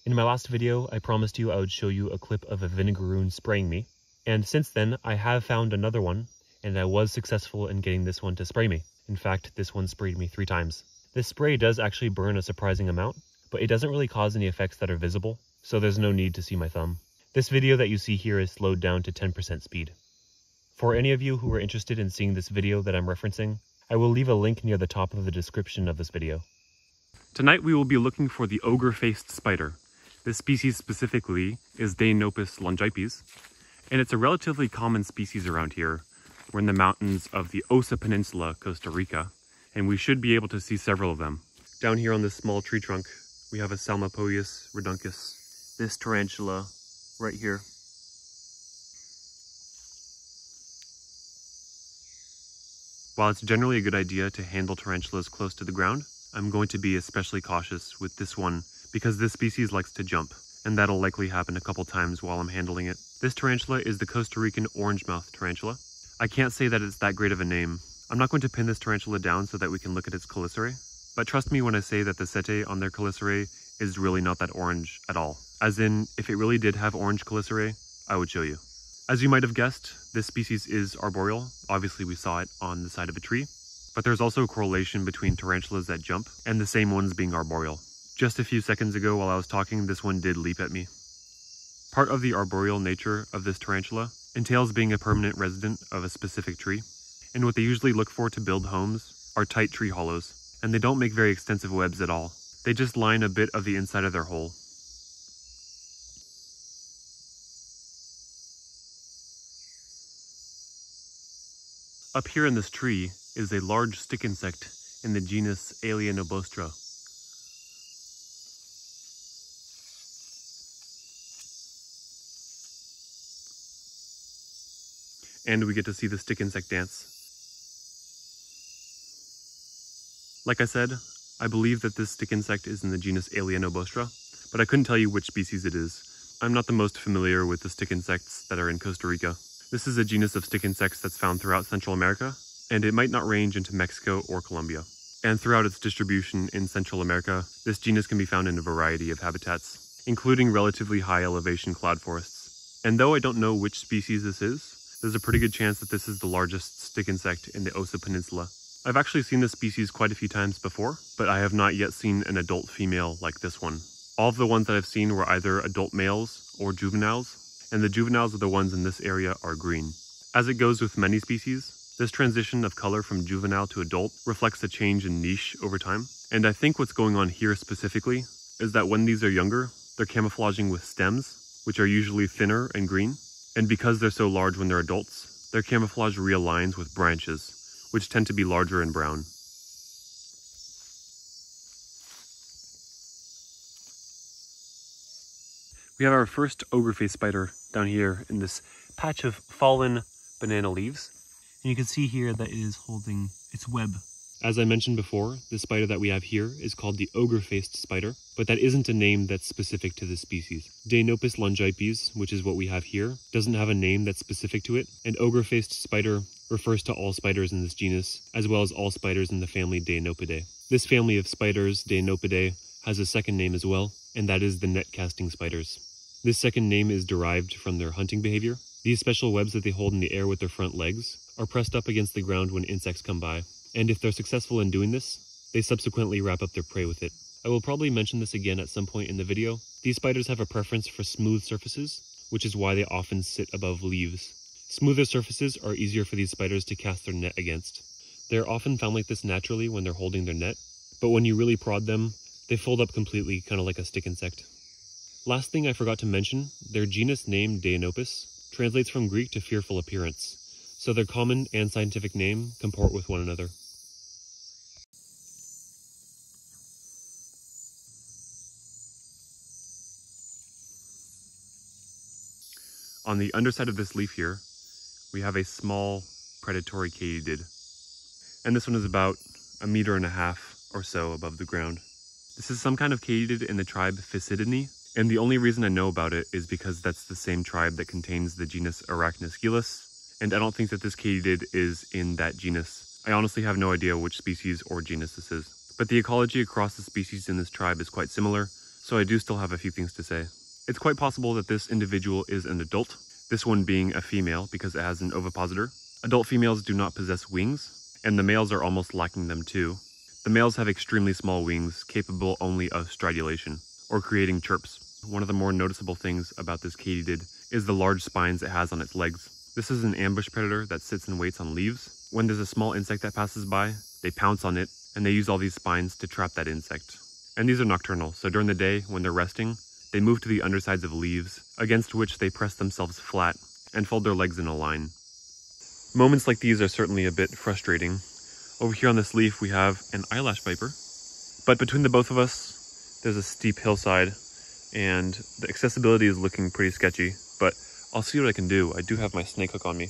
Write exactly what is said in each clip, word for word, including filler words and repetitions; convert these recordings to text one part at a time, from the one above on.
In my last video, I promised you I would show you a clip of a vinegaroon spraying me, and since then I have found another one, and I was successful in getting this one to spray me. In fact, this one sprayed me three times. This spray does actually burn a surprising amount, but it doesn't really cause any effects that are visible, so there's no need to see my thumb. This video that you see here is slowed down to ten percent speed. For any of you who are interested in seeing this video that I'm referencing, I will leave a link near the top of the description of this video. Tonight we will be looking for the ogre-faced spider. This species specifically is Deinopus longipes, and it's a relatively common species around here. We're in the mountains of the Osa Peninsula, Costa Rica, and we should be able to see several of them. Down here on this small tree trunk, we have a Psalmopoeus reduncus, this tarantula right here. While it's generally a good idea to handle tarantulas close to the ground, I'm going to be especially cautious with this one because this species likes to jump, and that'll likely happen a couple times while I'm handling it. This tarantula is the Costa Rican orange-mouth tarantula. I can't say that it's that great of a name. I'm not going to pin this tarantula down so that we can look at its chelicerae, but trust me when I say that the setae on their chelicerae is really not that orange at all. As in, if it really did have orange chelicerae, I would show you. As you might have guessed, this species is arboreal. Obviously we saw it on the side of a tree, but there's also a correlation between tarantulas that jump and the same ones being arboreal. Just a few seconds ago while I was talking, this one did leap at me. Part of the arboreal nature of this tarantula entails being a permanent resident of a specific tree, and what they usually look for to build homes are tight tree hollows, and they don't make very extensive webs at all. They just line a bit of the inside of their hole. Up here in this tree is a large stick insect in the genus Aelianobostra. And we get to see the stick insect dance. Like I said, I believe that this stick insect is in the genus Aelianobostra, but I couldn't tell you which species it is. I'm not the most familiar with the stick insects that are in Costa Rica. This is a genus of stick insects that's found throughout Central America, and it might not range into Mexico or Colombia. And throughout its distribution in Central America, this genus can be found in a variety of habitats, including relatively high elevation cloud forests. And though I don't know which species this is, there's a pretty good chance that this is the largest stick insect in the Osa Peninsula. I've actually seen this species quite a few times before, but I have not yet seen an adult female like this one. All of the ones that I've seen were either adult males or juveniles, and the juveniles of the ones in this area are green. As it goes with many species, this transition of color from juvenile to adult reflects a change in niche over time, and I think what's going on here specifically is that when these are younger, they're camouflaging with stems, which are usually thinner and green. And because they're so large when they're adults, their camouflage realigns with branches, which tend to be larger and brown. We have our first ogre-faced spider down here in this patch of fallen banana leaves. And you can see here that it is holding its web. As I mentioned before, the spider that we have here is called the ogre-faced spider, but that isn't a name that's specific to this species. Deinopus longipes, which is what we have here, doesn't have a name that's specific to it, and ogre-faced spider refers to all spiders in this genus, as well as all spiders in the family Deinopidae. This family of spiders, Deinopidae, has a second name as well, and that is the net-casting spiders. This second name is derived from their hunting behavior. These special webs that they hold in the air with their front legs are pressed up against the ground when insects come by. And if they're successful in doing this, they subsequently wrap up their prey with it. I will probably mention this again at some point in the video. These spiders have a preference for smooth surfaces, which is why they often sit above leaves. Smoother surfaces are easier for these spiders to cast their net against. They're often found like this naturally when they're holding their net, but when you really prod them, they fold up completely, kind of like a stick insect. Last thing I forgot to mention, their genus name Deinopus translates from Greek to fearful appearance, so their common and scientific name comport with one another. On the underside of this leaf here, we have a small predatory katydid. And this one is about a meter and a half or so above the ground. This is some kind of katydid in the tribe Physidinae, and the only reason I know about it is because that's the same tribe that contains the genus Arachnoscelus, and I don't think that this katydid is in that genus. I honestly have no idea which species or genus this is. But the ecology across the species in this tribe is quite similar, so I do still have a few things to say. It's quite possible that this individual is an adult, this one being a female because it has an ovipositor. Adult females do not possess wings, and the males are almost lacking them too. The males have extremely small wings, capable only of stridulation, or creating chirps. One of the more noticeable things about this katydid is the large spines it has on its legs. This is an ambush predator that sits and waits on leaves. When there's a small insect that passes by, they pounce on it, and they use all these spines to trap that insect. And these are nocturnal, so during the day, when they're resting, they move to the undersides of leaves, against which they press themselves flat and fold their legs in a line. Moments like these are certainly a bit frustrating. Over here on this leaf, we have an eyelash viper, but between the both of us, there's a steep hillside, and the accessibility is looking pretty sketchy, but I'll see what I can do. I do have my snake hook on me.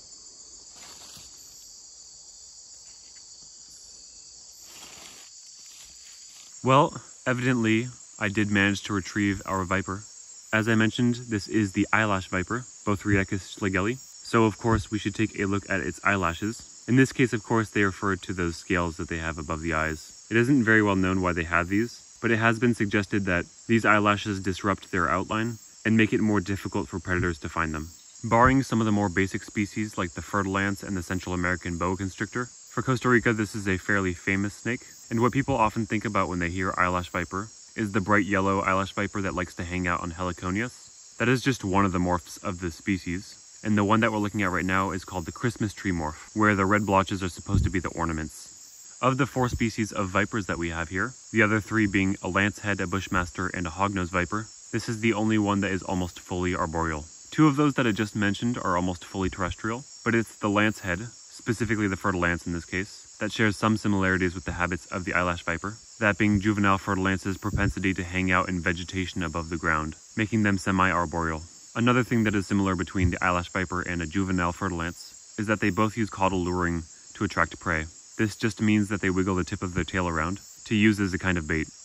Well, evidently, I did manage to retrieve our viper. As I mentioned, this is the eyelash viper, Bothrioechis schlegeli. So of course, we should take a look at its eyelashes. In this case, of course, they refer to those scales that they have above the eyes. It isn't very well known why they have these, but it has been suggested that these eyelashes disrupt their outline and make it more difficult for predators to find them. Barring some of the more basic species like the fer-de-lance and the Central American boa constrictor, for Costa Rica this is a fairly famous snake, and what people often think about when they hear eyelash viper is the bright yellow eyelash viper that likes to hang out on Heliconias. That is just one of the morphs of this species, and the one that we're looking at right now is called the Christmas tree morph, where the red blotches are supposed to be the ornaments. Of the four species of vipers that we have here, the other three being a lancehead, a bushmaster, and a hognose viper, this is the only one that is almost fully arboreal. Two of those that I just mentioned are almost fully terrestrial, but it's the lancehead, specifically the fer-de-lance in this case, that shares some similarities with the habits of the eyelash viper, that being juvenile fer-de-lance's propensity to hang out in vegetation above the ground, making them semi-arboreal. Another thing that is similar between the eyelash viper and a juvenile fer-de-lance is that they both use caudal luring to attract prey. This just means that they wiggle the tip of their tail around to use as a kind of bait.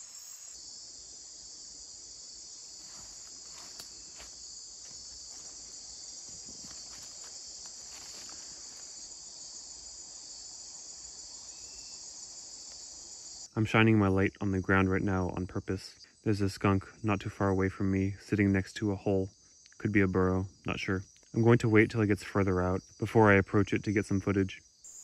I'm shining my light on the ground right now on purpose. There's a skunk not too far away from me, sitting next to a hole. Could be a burrow, not sure. I'm going to wait till it gets further out before I approach it to get some footage.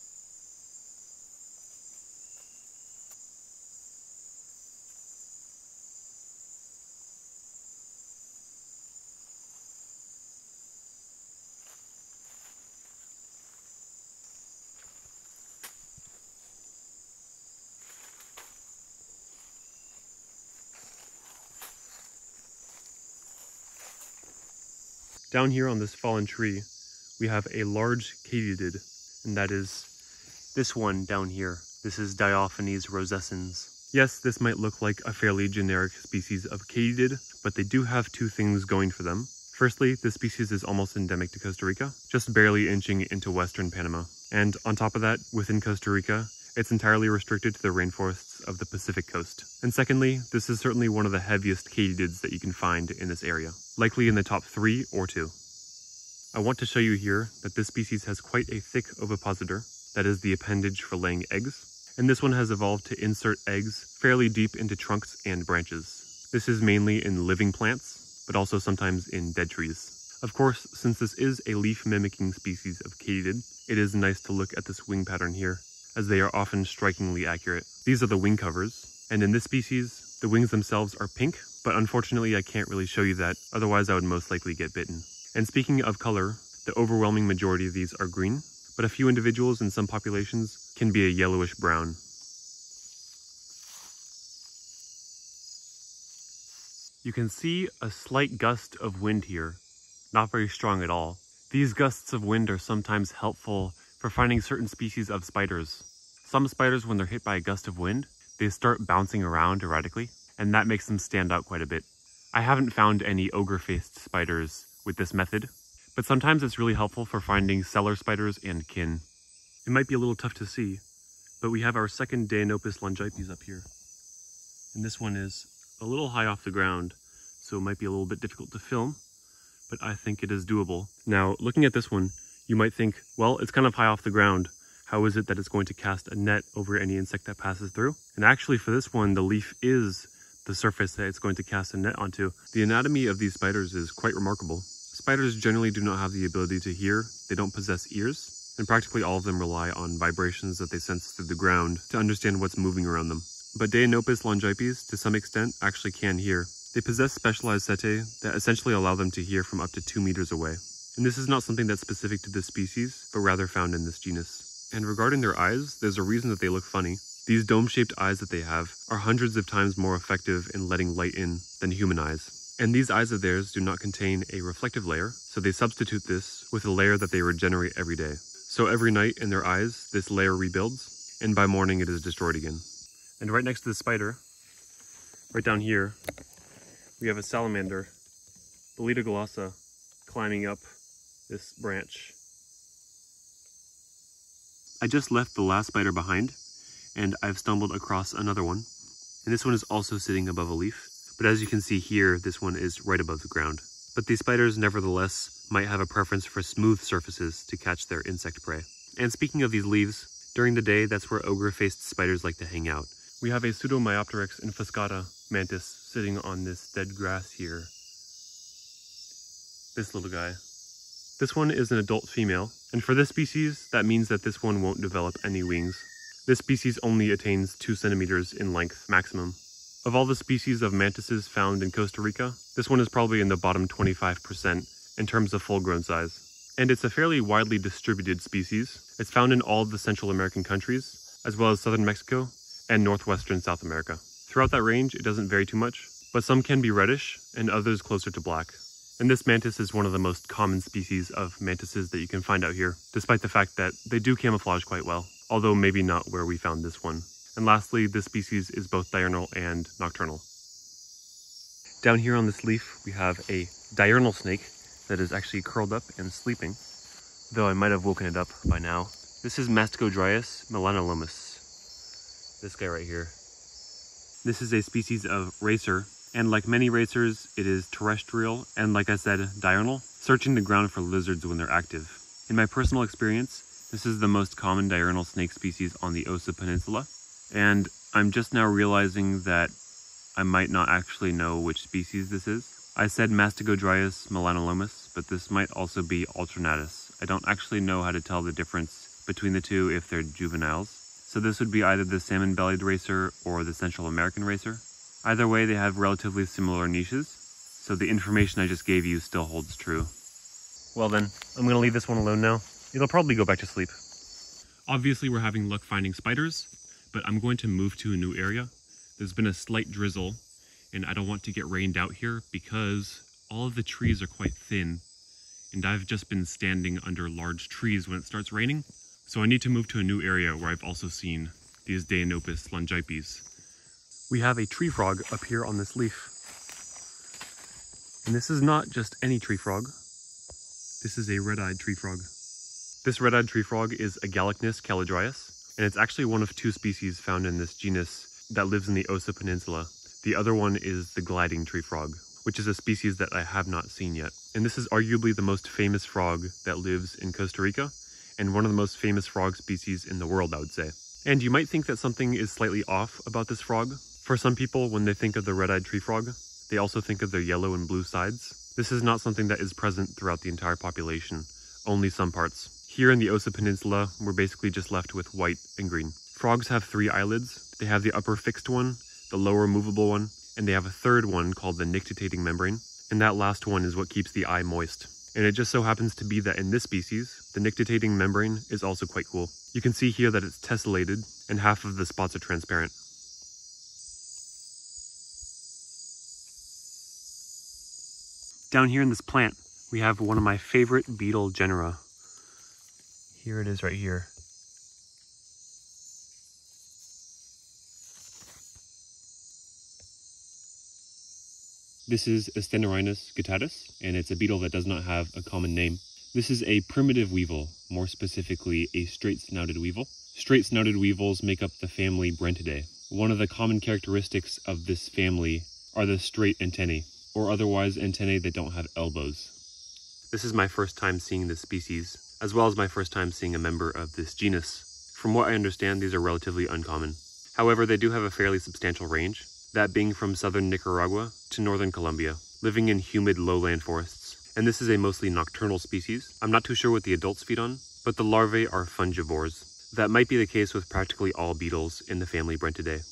Down here on this fallen tree, we have a large katydid, and that is this one down here. This is Diophanes rosescens. Yes, this might look like a fairly generic species of katydid, but they do have two things going for them. Firstly, this species is almost endemic to Costa Rica, just barely inching into western Panama. And on top of that, within Costa Rica, it's entirely restricted to the rainforests of the Pacific coast. And secondly, this is certainly one of the heaviest katydids that you can find in this area, likely in the top three or two. I want to show you here that this species has quite a thick ovipositor, that is the appendage for laying eggs, and this one has evolved to insert eggs fairly deep into trunks and branches. This is mainly in living plants, but also sometimes in dead trees. Of course, since this is a leaf-mimicking species of katydid, it is nice to look at this wing pattern here, as they are often strikingly accurate. These are the wing covers, and in this species, the wings themselves are pink, but unfortunately I can't really show you that, otherwise I would most likely get bitten. And speaking of color, the overwhelming majority of these are green, but a few individuals in some populations can be a yellowish brown. You can see a slight gust of wind here, not very strong at all. These gusts of wind are sometimes helpful for finding certain species of spiders. Some spiders, when they're hit by a gust of wind, they start bouncing around erratically, and that makes them stand out quite a bit. I haven't found any ogre-faced spiders with this method, but sometimes it's really helpful for finding cellar spiders and kin. It might be a little tough to see, but we have our second Deinops longipes up here. And this one is a little high off the ground, so it might be a little bit difficult to film, but I think it is doable. Now, looking at this one, you might think, well, it's kind of high off the ground. How is it that it's going to cast a net over any insect that passes through? And actually for this one, the leaf is the surface that it's going to cast a net onto. The anatomy of these spiders is quite remarkable. Spiders generally do not have the ability to hear, they don't possess ears, and practically all of them rely on vibrations that they sense through the ground to understand what's moving around them. But Deinopus longipes, to some extent, actually can hear. They possess specialized setae that essentially allow them to hear from up to two meters away. And this is not something that's specific to this species, but rather found in this genus. And regarding their eyes, there's a reason that they look funny. These dome-shaped eyes that they have are hundreds of times more effective in letting light in than human eyes. And these eyes of theirs do not contain a reflective layer, so they substitute this with a layer that they regenerate every day. So every night in their eyes, this layer rebuilds, and by morning it is destroyed again. And right next to the spider, right down here, we have a salamander, Boleta glossa, climbing up this branch. I just left the last spider behind, and I've stumbled across another one. And this one is also sitting above a leaf, but as you can see here, this one is right above the ground. But these spiders, nevertheless, might have a preference for smooth surfaces to catch their insect prey. And speaking of these leaves, during the day, that's where ogre-faced spiders like to hang out. We have a Pseudomyopteryx infuscata mantis sitting on this dead grass here. This little guy. This one is an adult female, and for this species, that means that this one won't develop any wings. This species only attains two centimeters in length maximum. Of all the species of mantises found in Costa Rica, this one is probably in the bottom twenty-five percent in terms of full-grown size. And it's a fairly widely distributed species. It's found in all of the Central American countries, as well as southern Mexico and northwestern South America. Throughout that range, it doesn't vary too much, but some can be reddish and others closer to black. And this mantis is one of the most common species of mantises that you can find out here, despite the fact that they do camouflage quite well, although maybe not where we found this one. And lastly, this species is both diurnal and nocturnal. Down here on this leaf, we have a diurnal snake that is actually curled up and sleeping, though I might have woken it up by now. This is Mastichodryas melanolomus. This guy right here. This is a species of racer, and like many racers, it is terrestrial and, like I said, diurnal, searching the ground for lizards when they're active. In my personal experience, this is the most common diurnal snake species on the Osa Peninsula, and I'm just now realizing that I might not actually know which species this is. I said Mastichodryas melanolomus, but this might also be alternatus. I don't actually know how to tell the difference between the two if they're juveniles. So this would be either the salmon-bellied racer or the Central American racer. Either way, they have relatively similar niches, so the information I just gave you still holds true. Well then, I'm gonna leave this one alone now. It'll probably go back to sleep. Obviously we're having luck finding spiders, but I'm going to move to a new area. There's been a slight drizzle, and I don't want to get rained out here because all of the trees are quite thin, and I've just been standing under large trees when it starts raining. So I need to move to a new area where I've also seen these Deinopus longipes. We have a tree frog up here on this leaf. And this is not just any tree frog. This is a red-eyed tree frog. This red-eyed tree frog is Agallicnus calidrius, and it's actually one of two species found in this genus that lives in the Osa Peninsula. The other one is the gliding tree frog, which is a species that I have not seen yet. And this is arguably the most famous frog that lives in Costa Rica, and one of the most famous frog species in the world, I would say. And you might think that something is slightly off about this frog. For some people, when they think of the red-eyed tree frog, they also think of their yellow and blue sides. This is not something that is present throughout the entire population, only some parts. Here in the Osa Peninsula, we're basically just left with white and green. Frogs have three eyelids. They have the upper fixed one, the lower movable one, and they have a third one called the nictitating membrane, and that last one is what keeps the eye moist. And it just so happens to be that in this species, the nictitating membrane is also quite cool. You can see here that it's tessellated, and half of the spots are transparent. Down here in this plant, we have one of my favorite beetle genera. Here it is right here. This is Astenorhinus guttatus, and it's a beetle that does not have a common name. This is a primitive weevil, more specifically a straight-snouted weevil. Straight-snouted weevils make up the family Brentidae. One of the common characteristics of this family are the straight antennae, or otherwise antennae that don't have elbows. This is my first time seeing this species, as well as my first time seeing a member of this genus. From what I understand, these are relatively uncommon. However, they do have a fairly substantial range. that being from southern Nicaragua to northern Colombia, living in humid lowland forests. And this is a mostly nocturnal species. I'm not too sure what the adults feed on, but the larvae are fungivores. That might be the case with practically all beetles in the family Brentidae.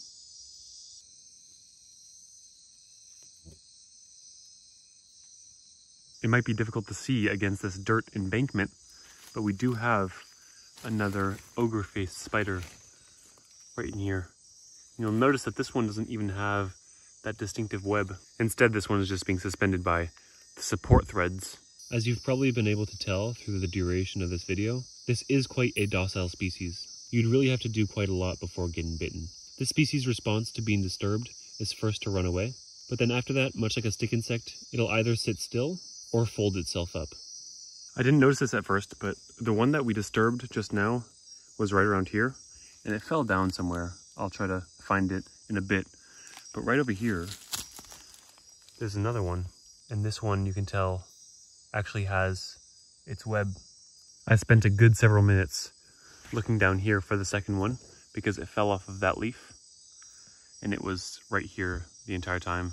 It might be difficult to see against this dirt embankment, but we do have another ogre-faced spider right in here. You'll notice that this one doesn't even have that distinctive web. Instead, this one is just being suspended by the support threads. As you've probably been able to tell through the duration of this video, this is quite a docile species. You'd really have to do quite a lot before getting bitten. This species' response to being disturbed is first to run away, but then after that, much like a stick insect, it'll either sit still or fold itself up. I didn't notice this at first, but the one that we disturbed just now was right around here, and it fell down somewhere. I'll try to find it in a bit. But right over here, there's another one, and this one you can tell actually has its web. I spent a good several minutes looking down here for the second one because it fell off of that leaf, and it was right here the entire time.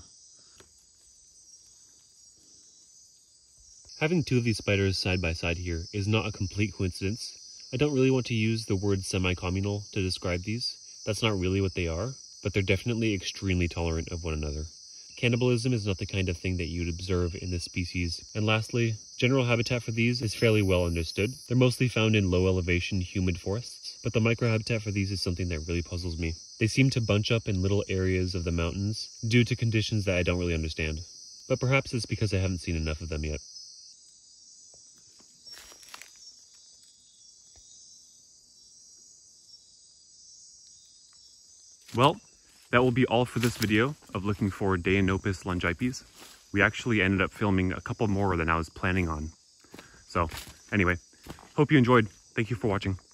Having two of these spiders side by side here is not a complete coincidence. I don't really want to use the word semi-communal to describe these. That's not really what they are, but they're definitely extremely tolerant of one another. Cannibalism is not the kind of thing that you'd observe in this species. And lastly, general habitat for these is fairly well understood. They're mostly found in low elevation humid forests, but the microhabitat for these is something that really puzzles me. They seem to bunch up in little areas of the mountains due to conditions that I don't really understand. But perhaps it's because I haven't seen enough of them yet. Well, that will be all for this video of looking for Deinopus longipes. We actually ended up filming a couple more than I was planning on. So anyway, hope you enjoyed. Thank you for watching.